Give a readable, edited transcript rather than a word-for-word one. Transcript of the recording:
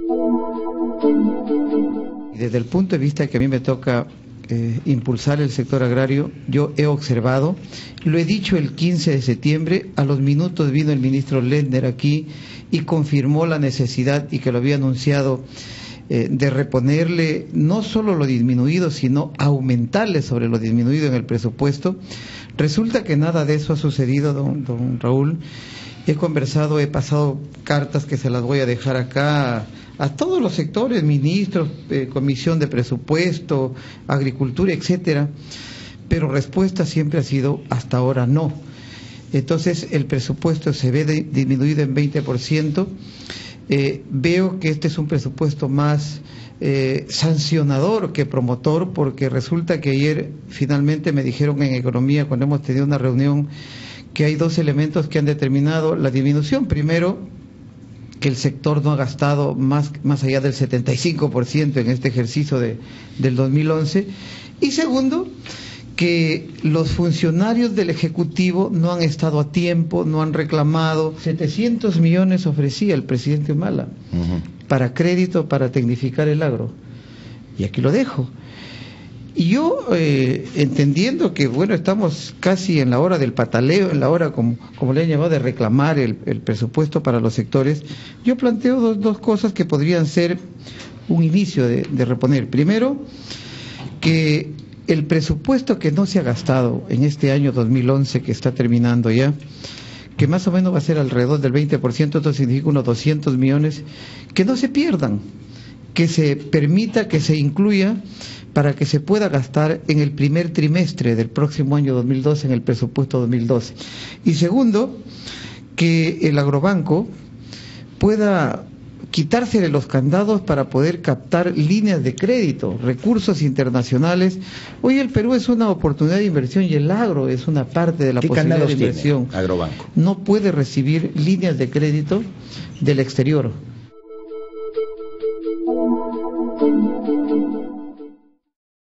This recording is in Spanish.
Desde el punto de vista que a mí me toca impulsar el sector agrario, yo he observado, lo he dicho el 15 de septiembre, a los minutos vino el ministro Lendner aquí y confirmó la necesidad, y que lo había anunciado, de reponerle no solo lo disminuido, sino aumentarle sobre lo disminuido en el presupuesto. Resulta que nada de eso ha sucedido, don Raúl. He conversado, he pasado cartas que se las voy a dejar acá a todos los sectores, ministros, comisión de presupuesto, agricultura, etcétera, pero respuesta siempre ha sido hasta ahora no. Entonces el presupuesto se ve disminuido en 20%. Veo que este es un presupuesto más sancionador que promotor, porque resulta que ayer finalmente me dijeron en Economía, cuando hemos tenido una reunión, que hay dos elementos que han determinado la disminución. Primero, que el sector no ha gastado más allá del 75% en este ejercicio del 2011. Y segundo, que los funcionarios del Ejecutivo no han estado a tiempo, no han reclamado. 700 millones ofrecía el presidente Humala para crédito, para tecnificar el agro. Y aquí lo dejo. Y yo, entendiendo que, bueno, estamos casi en la hora del pataleo, en la hora, como le han llamado, de reclamar el presupuesto para los sectores, yo planteo dos cosas que podrían ser un inicio de reponer. Primero, que el presupuesto que no se ha gastado en este año 2011, que está terminando ya, que más o menos va a ser alrededor del 20%, esto significa unos 200 millones, que no se pierdan, que se permita, que se incluya, para que se pueda gastar en el primer trimestre del próximo año 2012, en el presupuesto 2012. Y segundo, que el agrobanco pueda quitarse de los candados para poder captar líneas de crédito, recursos internacionales. Hoy el Perú es una oportunidad de inversión y el agro es una parte de la posibilidad de inversión. Agrobanco no puede recibir líneas de crédito del exterior.